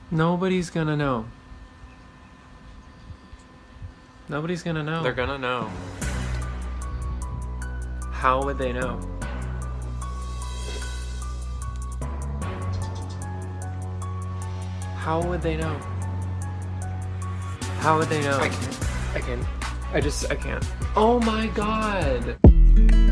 Nobody's gonna know. Nobody's gonna know. They're gonna know. How would they know? How would they know? How would they know? I can't. I can't. Oh my god!